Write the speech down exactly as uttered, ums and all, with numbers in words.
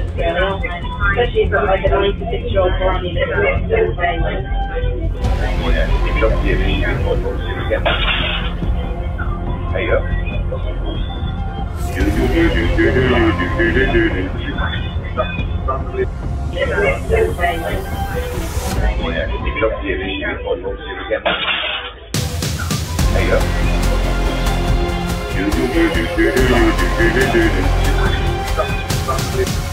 scale, especially from like a ninety-six year old granny that works all day. Yeah, it's up to you. There you go. Yeah, it's up to you. There you go.